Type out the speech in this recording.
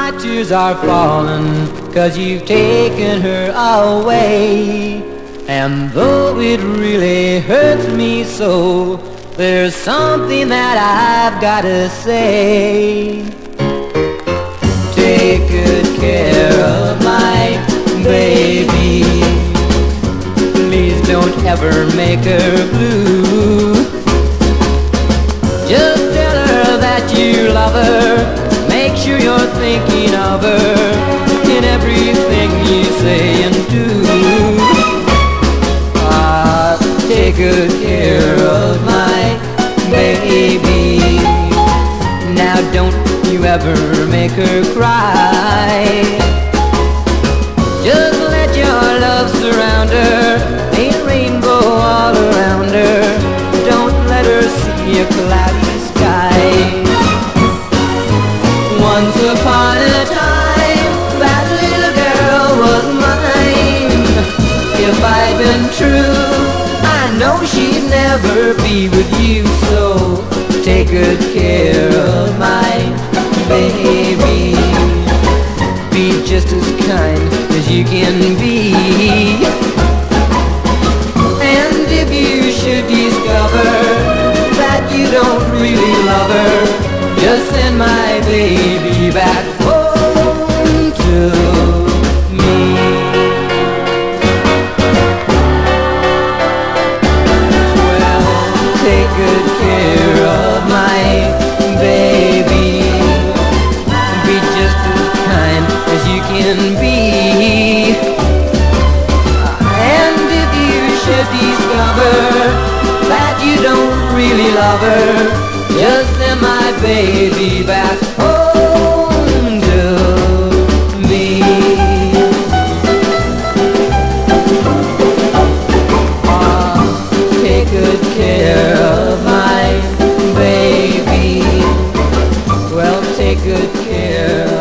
my tears are falling, 'cause you've taken her away. And though it really hurts me so, there's something that I've gotta say. Take good care of my baby. Please don't ever make her blue. Just tell her that you love her. Make sure you're thinking of her in everything you say and do. Take good care of my baby. Now don't you ever make her cry. Just let your love surround her, a rainbow all around her. Don't let her see a cloudy sky. Once upon a time, that little girl was mine. If I'd been true, I know she'd never be with you. So take good care of my baby. Be just as kind as you can be. And if you should discover that you don't really love her, just send my baby back home to me. Take good care of my baby. Be just as kind as you can be. And if you should discover that you don't really love her, just send my baby back home to me. Take good care of my baby. Well, take good care